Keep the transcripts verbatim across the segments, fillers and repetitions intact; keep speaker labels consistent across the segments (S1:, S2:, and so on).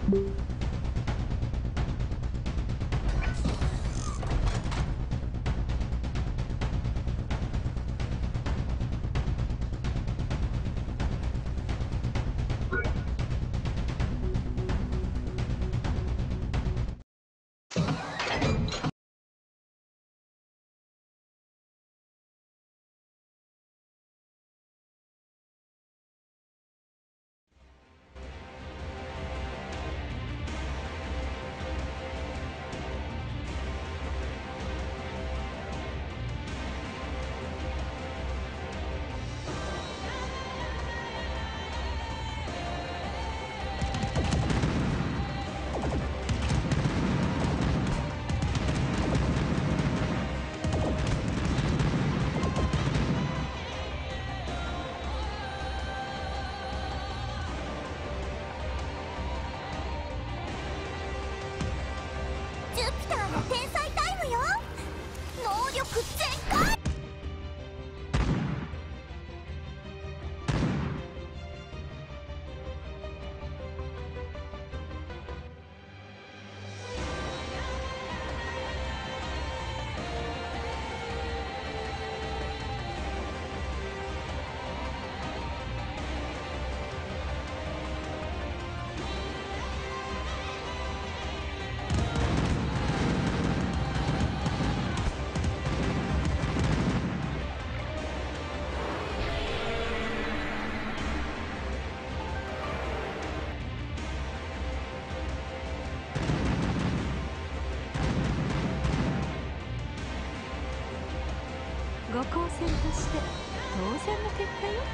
S1: ご高専として当然の結果よ。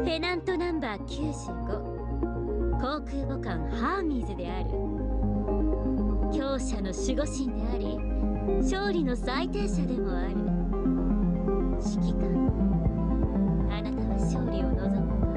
S2: テナントナンバーきゅうじゅうご、航空母艦ハーミーズである。強者の守護神であり、勝利の最低者でもある。指揮官、あなたは勝利を望むのか？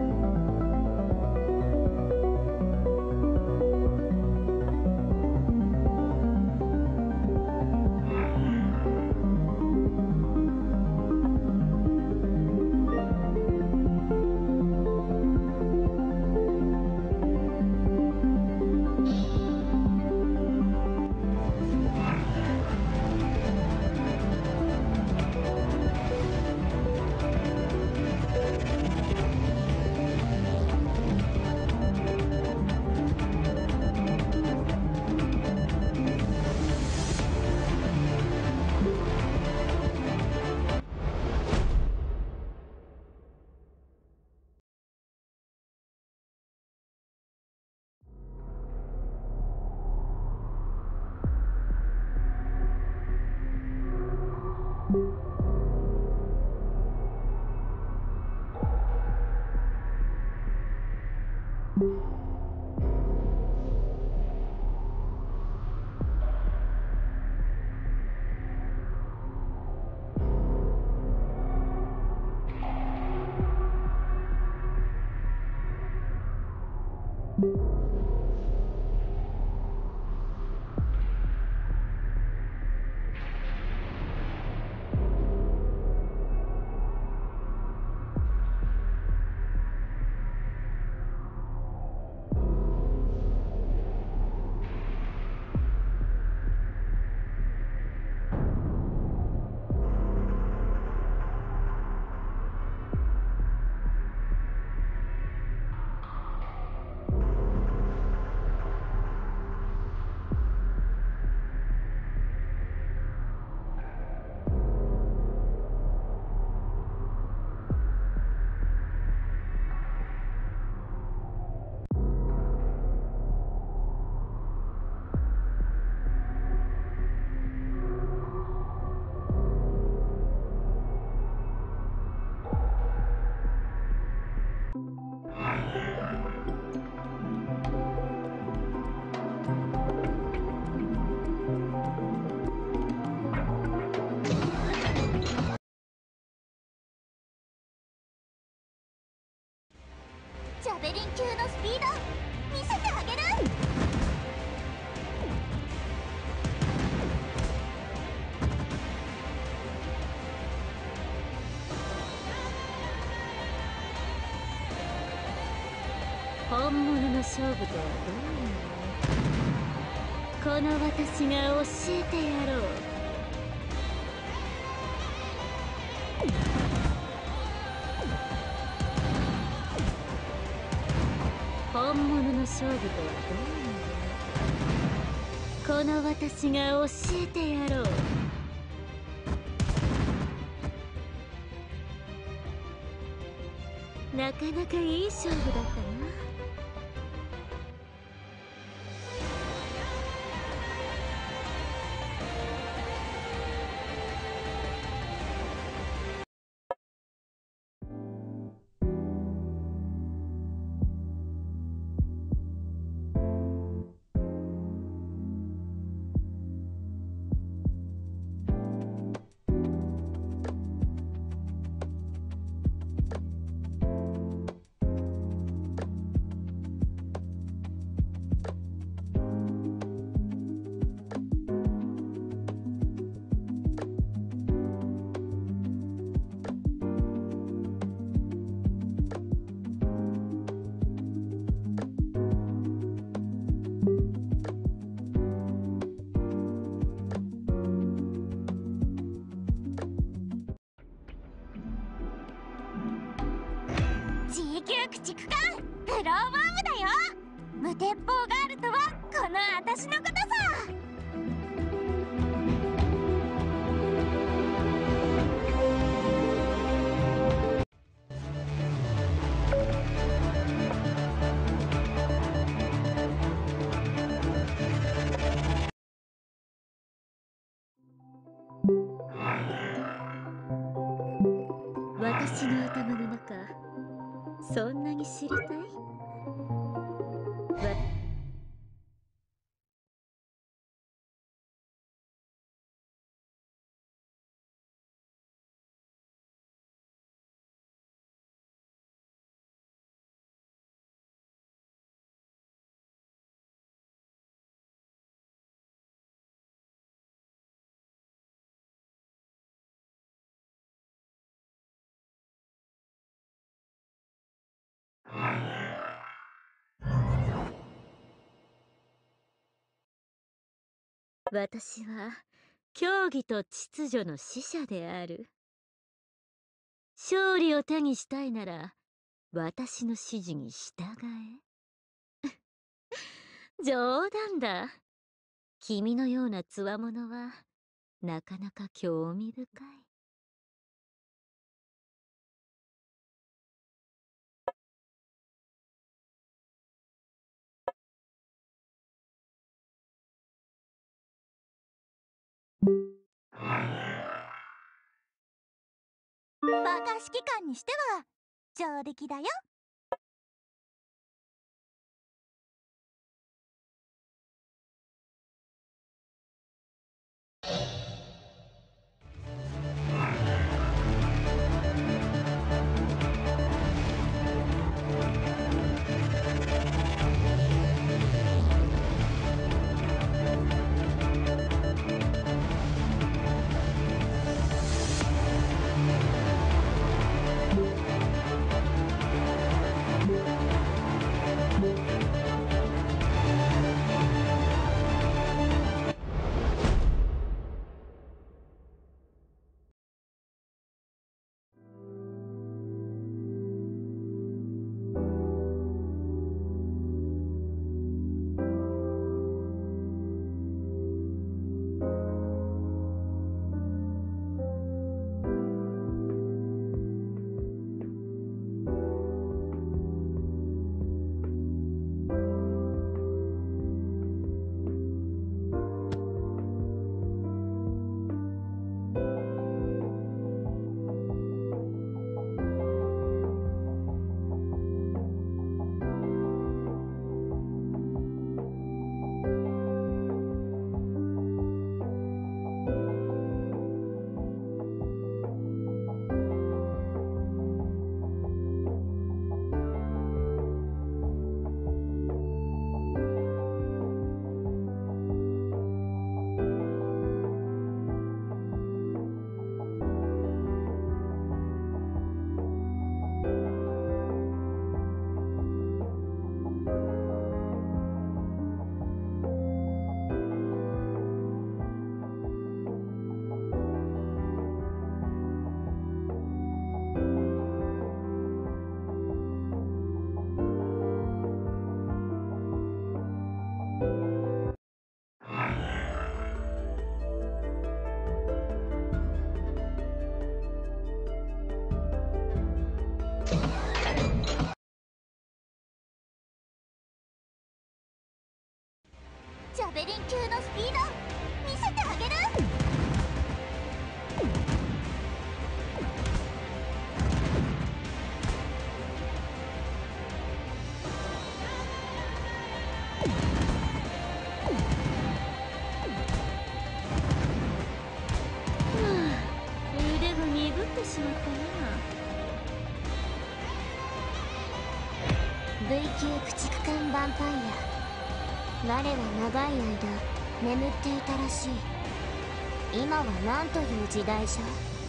S3: ジャベリン級のスピード見せてあげる。
S2: 本物の勝負とはどういうの？この私が教えてやろう。本物の勝負とはどういうの？この私が教えてやろう。なかなかいい勝負だったな。
S3: G 級駆逐艦グローワームだよ。無鉄砲ガールとはこの私のことさ。
S2: 私の頭の中、 そんなに知りたい？わ私は競技と秩序の使者である。勝利を手にしたいなら私の指示に従え。冗談だ。君のようなつわものはなかなか興味深い。
S3: バカ指揮官にしては上出来だよ。ジャベリン級のスピード見せてあげる。
S2: 腕が鈍ってしまったな。
S3: V 級駆逐艦ヴァンパイア、我は長い間眠っていたらしい。今は何という時代じゃ。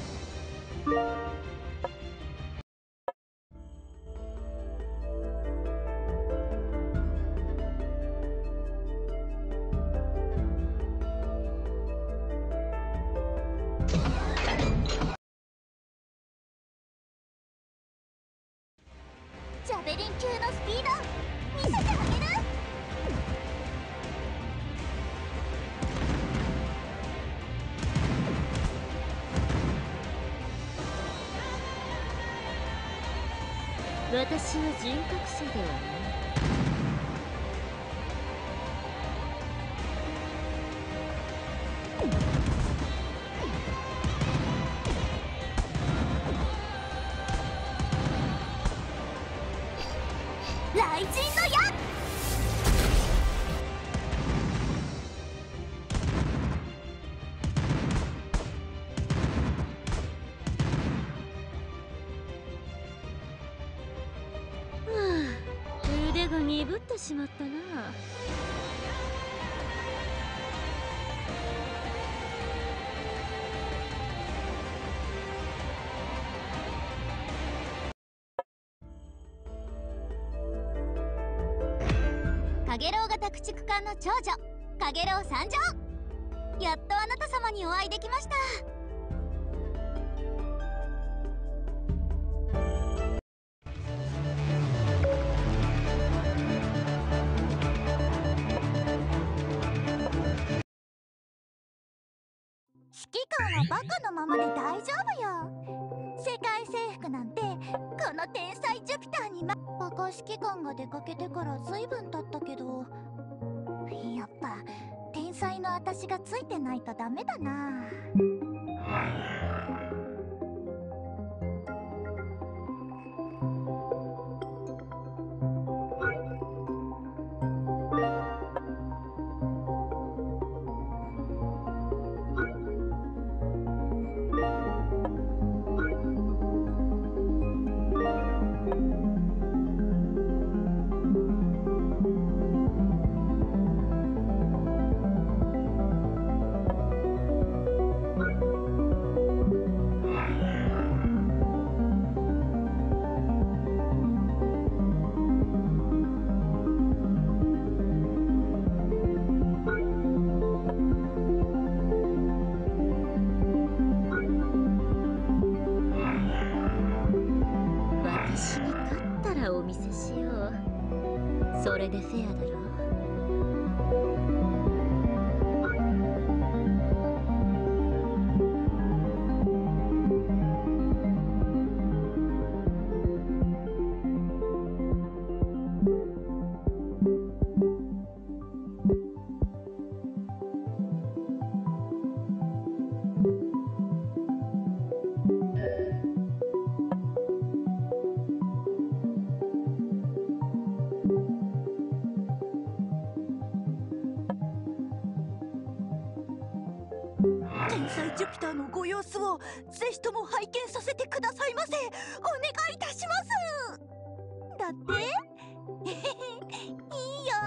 S3: ジャベリン級のスピード見せてあげる。
S2: 私は人格者ではない。
S3: 雷神の矢。
S2: 腕が鈍ってしまったな。
S3: カゲロウ型駆逐艦の長女カゲロウ参上。やっとあなた様にお会いできました。指揮官はバカのままで大丈夫よ。世界征服なんてこの天才ジュピターにま。バカ指揮官が出かけてから随分経ったけど、やっぱ天才の私がついてないとダメだな。
S2: それでフェアだろ。
S3: 天才ジュピターのご様子をぜひとも拝見させてくださいませ。お願いいたします。だっていいよ。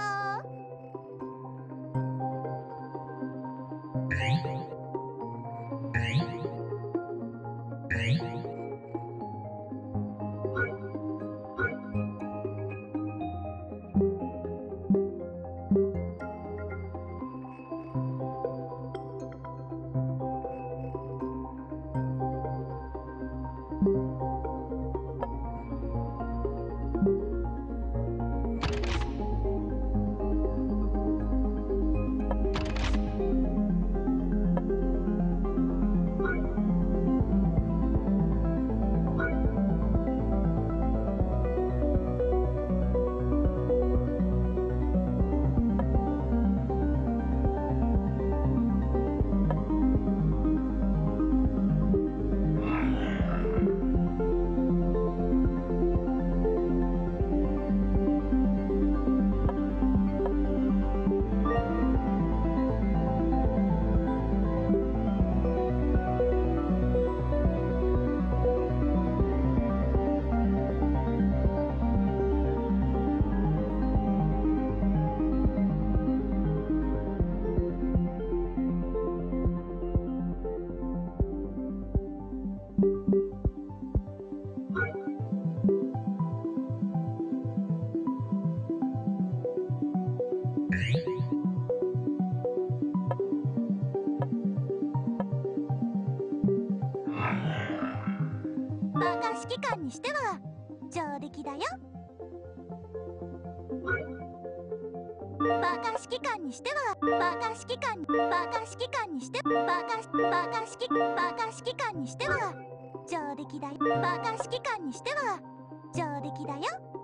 S3: バカ指揮官にしては上出来だよ。バカ指揮官にしてはバカ指揮官バカ指揮官にしてバカバカ指揮バカ指揮官にしては上出来だよ。バカ指揮官にしては上出来だよ。